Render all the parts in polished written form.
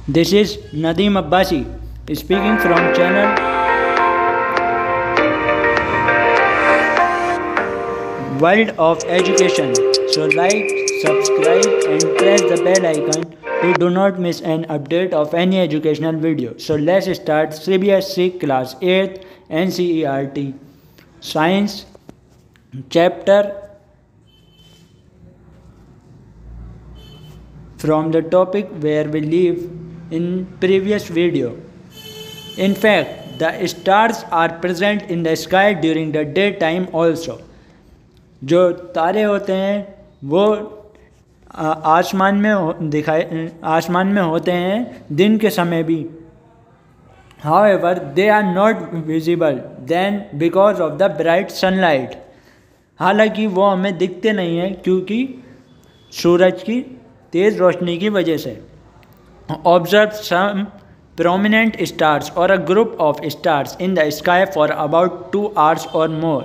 This is Nadeem Abbasi speaking from channel World of Education. So like, subscribe and press the bell icon to do not miss an update of any educational video. So let's start CBSE class 8th NCERT Science chapter from the topic where we leave in previous video. In fact, the stars are present in the sky during the daytime also. जो तारे होते हैं वो आसमान में होते हैं दिन के समय भी. However, they are not visible then because of the bright sunlight. हालांकि वो हमें दिखते नहीं हैं क्योंकि सूरज की तेज़ रोशनी की वजह से. Observe some prominent stars or a group of stars in the sky for about 2 hours or more.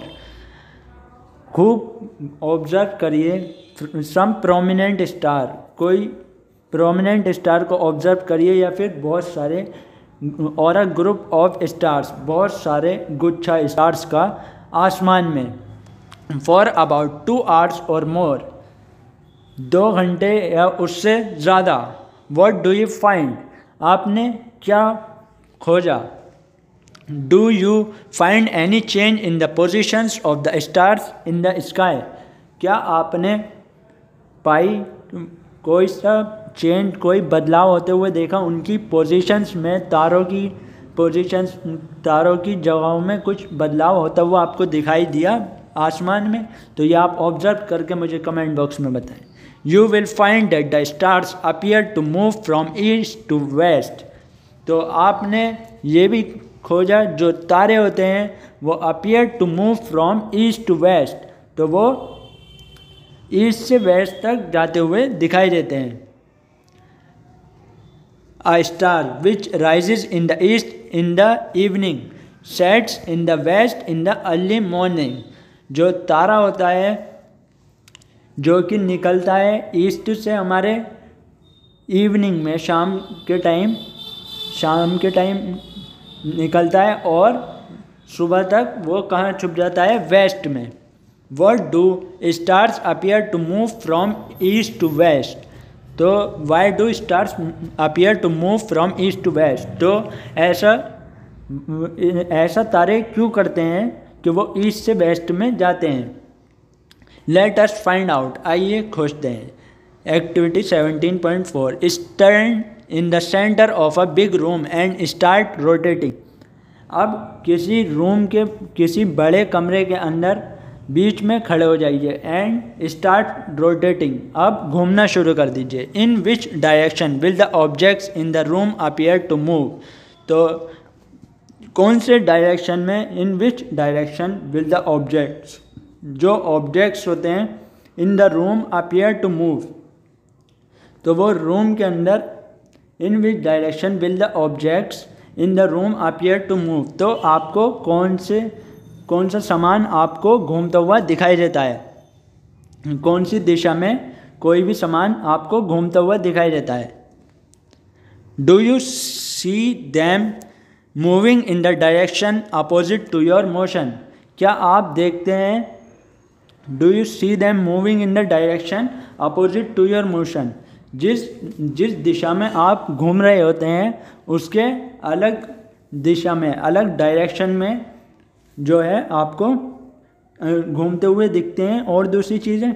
खूब ऑब्जर्व करिए सम प्रोमिनेंट स्टार, कोई प्रोमिनेंट स्टार को ऑब्जर्व करिए या फिर बहुत सारे और अ ग्रुप ऑफ स्टार्स, बहुत सारे गुच्छा स्टार्स का आसमान में फॉर अबाउट 2 hours और मोर, 2 घंटे या उससे ज़्यादा. व्हाट डू यू फाइंड, आपने क्या खोजा. Do you find any change in the positions of the stars in the sky? क्या आपने पाई कोई सा चेंज, कोई बदलाव होते हुए देखा उनकी पोजीशंस में, तारों की पोजीशंस, तारों की जगहों में कुछ बदलाव होता हुआ आपको दिखाई दिया आसमान में? तो ये आप ऑब्जर्व करके मुझे कमेंट बॉक्स में बताएं. You will find that the stars appear to move from east to west. तो आपने ये भी खोजा जो तारे होते हैं वो appear to move from east to west, तो वो ईस्ट से वेस्ट तक जाते हुए दिखाई देते हैं. A star which rises in the east in the evening sets in the west in the early morning. जो तारा होता है जो कि निकलता है ईस्ट से हमारे इवनिंग में, शाम के टाइम निकलता है और सुबह तक वो कहाँ छुप जाता है, वेस्ट में. What do stars appear to move from east to west. तो why do stars appear to move from east to west. तो ऐसा तारे क्यों करते हैं कि वो ईस्ट से वेस्ट में जाते हैं. लेट अस फाइंड आउट, आइए खोजते हैं. Activity 17.4 stand in the center of a big room and start rotating. अब किसी बड़े कमरे के अंदर बीच में खड़े हो जाइए एंड स्टार्ट रोटेटिंग. अब घूमना शुरू कर दीजिए. In which direction will the objects in the room appear to move. तो कौन से डायरेक्शन में, in which direction will the objects, जो ऑब्जेक्ट्स होते हैं in the room appear to move, तो वो रूम के अंदर in which direction will the objects in the room appear to move. तो आपको कौन सा सामान आपको घूमता हुआ दिखाई देता है, कौन सी दिशा में कोई भी सामान आपको घूमता हुआ दिखाई देता है. Do you see them moving in the direction opposite to your motion. क्या आप देखते हैं, do you see them moving in the direction opposite to your motion, जिस दिशा में आप घूम रहे होते हैं उसके अलग दिशा में, अलग डायरेक्शन में जो है आपको घूमते हुए दिखते हैं. और दूसरी चीज़ें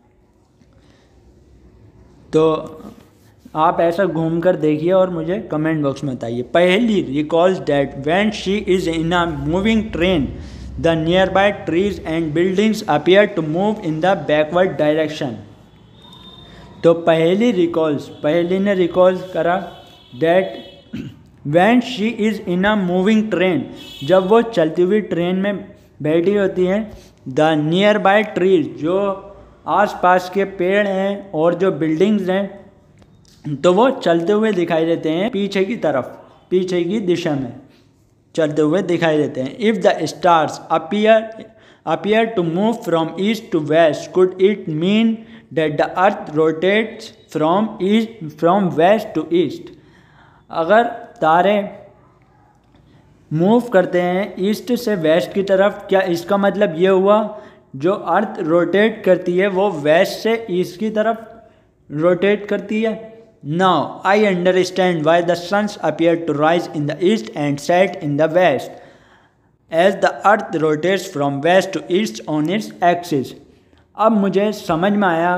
तो आप ऐसा घूम कर देखिए और मुझे कमेंट बॉक्स में बताइए. Paheli recalls that when she is in a moving train the nearby trees and buildings appear to move in the backward direction. तो पहली ने रिकॉल करा that when she is in a moving train, जब वो चलती हुई train में बैठी होती हैं, द नियर बाय ट्रीज, जो आसपास के पेड़ हैं और जो बिल्डिंग्स हैं, तो वो चलते हुए दिखाई देते हैं पीछे की तरफ, पीछे की दिशा में चलते हुए दिखाई देते हैं. If the stars appear to move from east to west, could it mean that the earth rotates from west to east? अगर तारे मूव करते हैं ईस्ट से वेस्ट की तरफ, क्या इसका मतलब ये हुआ जो अर्थ रोटेट करती है वो वेस्ट से ईस्ट की तरफ रोटेट करती है? Now I understand why the suns appear to rise in the east and set in the west as the earth rotates from west to east on its axis. अब मुझे समझ में आया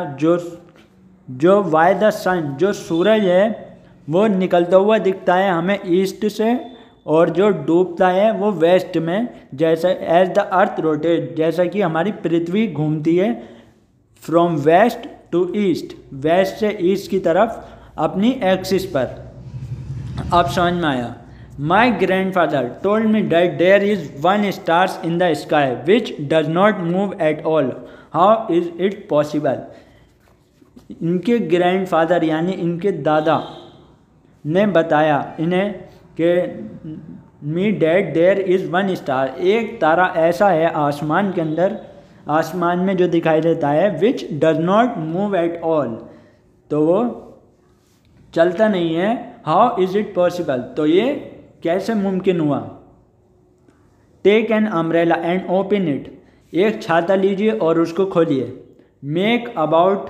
जो वाई द सन, जो सूरज है वो निकलता हुआ दिखता है हमें ईस्ट से और जो डूबता है वो वेस्ट में, जैसे एज द अर्थ रोटेट, जैसा कि हमारी पृथ्वी घूमती है from west to east, west से ईस्ट की तरफ अपनी एक्सिस पर। अब समझ में आया। My grandfather told me that there is one stars in the sky which does not move at all, how is it possible. इनके ग्रैंडफादर यानी इनके दादा ने बताया इन्हें कि me that there is one star, एक तारा ऐसा है आसमान के अंदर, आसमान में जो दिखाई देता है, which does not move at all, तो वो चलता नहीं है। हाउ इज़ इट पॉसिबल, तो ये कैसे मुमकिन हुआ। Take an umbrella and open it, एक छाता लीजिए और उसको खोलिए। Make about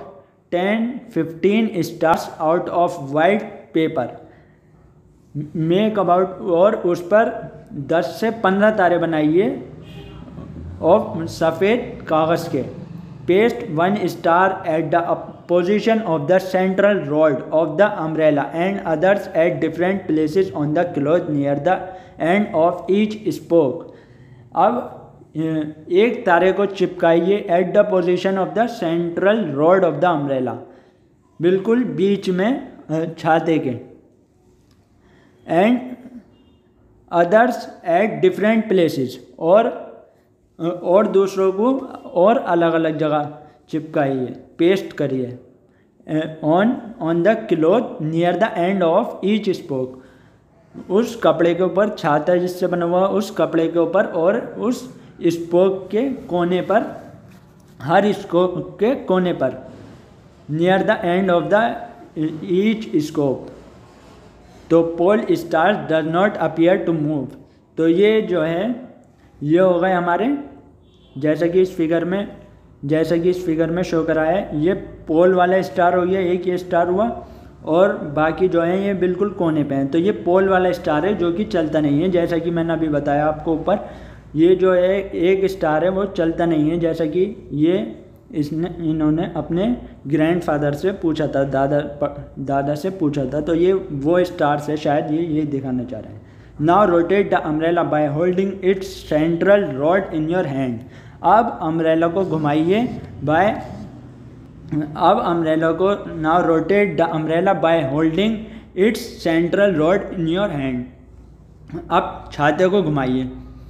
10-15 stars out of white paper, make about, और उस पर 10 से 15 तारे बनाइए ऑफ सफ़ेद कागज़ के। Paste 1 star at the position of the central rod of the umbrella and others at different places on the cloth near the end of each spoke. अब एक तारे को चिपकाइए at the position of the central rod of the umbrella, बिल्कुल बीच में छाते के, and others at different places, और दूसरों को और अलग अलग जगह चिपकाइए, पेस्ट करिए। On the cloth near the end of each spoke, उस कपड़े के ऊपर, छाता जिससे बना हुआ उस कपड़े के ऊपर और उस स्पोक के कोने पर, हर स्पोक के कोने पर, near the end of the each स्कोप। तो pole stars does not appear to move, तो ये जो है ये हो गए हमारे, जैसा कि इस फिगर में शो करा है, ये पोल वाला स्टार हो गया, एक ये स्टार हुआ, और बाकी जो है ये बिल्कुल कोने पे हैं। तो ये पोल वाला स्टार है जो कि चलता नहीं है, जैसा कि मैंने अभी बताया आपको ऊपर। ये जो है एक स्टार है वो चलता नहीं है, जैसा कि इन्होंने अपने ग्रैंडफादर से पूछा था, दादा से पूछा था, तो ये वो स्टार्स है, शायद ये दिखाना चाह रहे हैं। Now rotate the umbrella by holding its central rod in your hand, अब अम्ब्रेला को घुमाइए now rotate the umbrella by holding its central rod in your hand, अब छाते को घुमाइए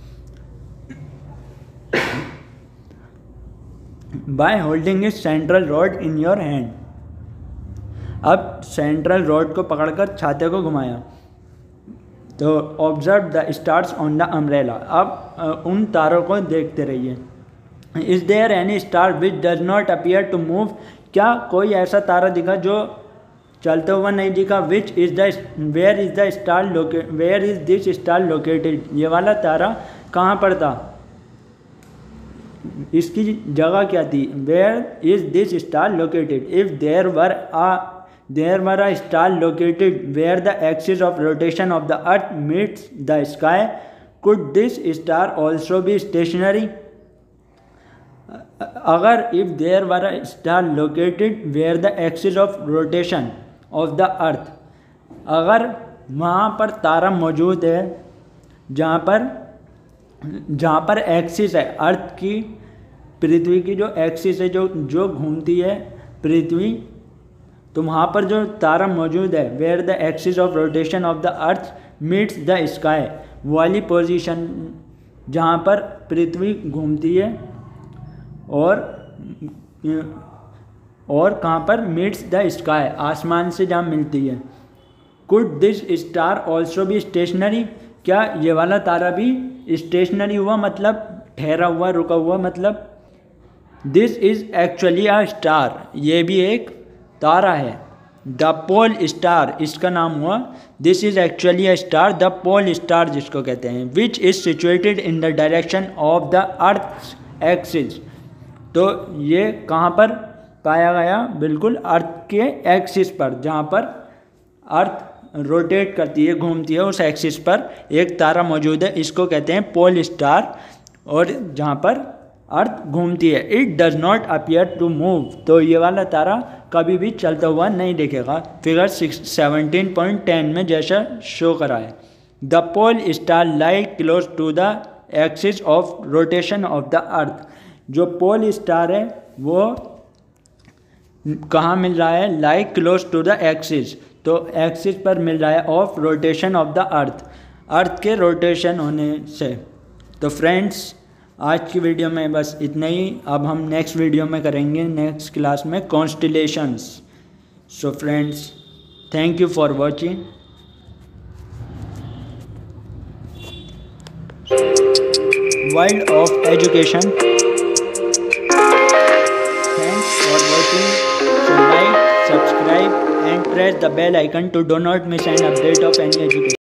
by holding its central rod in your hand. अब central rod को पकड़कर छाते को घुमाया, तो observe the stars on the umbrella, अब उन तारों को देखते रहिए। Is there any star which does not appear to move, क्या कोई ऐसा तारा दिखा जो चलता हुआ नहीं दिखा। Where is this star located, ये वाला तारा कहाँ पर था, इसकी जगह क्या थी। Where is this star located, if there were a star located where the axis of rotation of the earth meets the sky, could this star also be stationary. अगर if there were a star located where the axis of rotation of the earth, अगर वहाँ पर तारा मौजूद है जहाँ पर axis है अर्थ की, पृथ्वी की जो एक्सिस है, जो घूमती है पृथ्वी, तो वहाँ पर जो तारा मौजूद है, where the axis of rotation of the earth meets the sky, वाली पोजीशन जहाँ पर पृथ्वी घूमती है, और कहाँ पर मीट्स द स्काई, आसमान से जहाँ मिलती है। Could this star also be stationary, क्या ये वाला तारा भी स्टेशनरी हुआ, मतलब ठहरा हुआ, रुका हुआ, मतलब। This is actually a star, ये भी एक तारा है। द पोल स्टार इसका नाम हुआ, this is actually a star, the pole star जिसको कहते हैं, which is situated in the direction of the earth axis. तो ये कहाँ पर पाया गया? बिल्कुल अर्थ के एक्सिस पर, जहाँ पर अर्थ रोटेट करती है, घूमती है, उस एक्सिस पर एक तारा मौजूद है, इसको कहते हैं पोल स्टार, और जहाँ पर अर्थ घूमती है। It does not appear to move, तो ये वाला तारा कभी भी चलता हुआ नहीं दिखेगा, फिगर 17.10 में जैसा शो करा है। The pole star lie close to the axis of rotation of the earth. जो पोल स्टार है वो कहाँ मिल रहा है? Lie close to the axis, तो एक्सिस पर मिल रहा है of rotation of the earth, earth के रोटेशन होने से। तो फ्रेंड्स आज की वीडियो में बस इतना ही, अब हम नेक्स्ट वीडियो में करेंगे नेक्स्ट क्लास में constellations. So friends thank you for watching. World of education. Thanks for watching. So like, subscribe and press the bell icon to do not miss an update of any education.